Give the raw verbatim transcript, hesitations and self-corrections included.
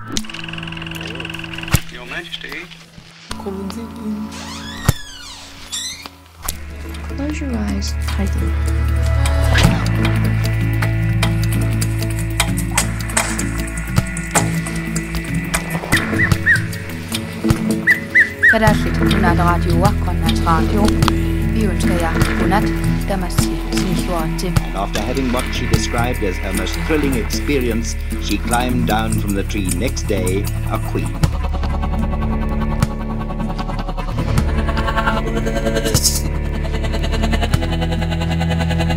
Your Majesty. Close your eyes tightly. Kadashit Kunat Radio Wakkonat Radio. Vi ønsker jer godnat, Damasi Sinsuati. And after having what she described as her most thrilling experience, she climbed down from the tree next day, a queen. Yes.